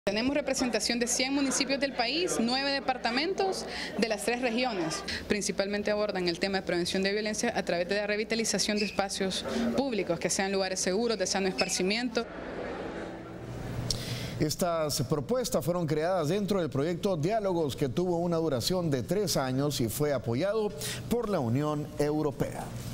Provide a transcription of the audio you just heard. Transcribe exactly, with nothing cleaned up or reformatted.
Tenemos representación de cien municipios del país, nueve departamentos de las tres regiones. Principalmente abordan el tema de prevención de violencia a través de la revitalización de espacios públicos, que sean lugares seguros, de sano esparcimiento. Estas propuestas fueron creadas dentro del proyecto Diálogos, que tuvo una duración de tres años y fue apoyado por la Unión Europea.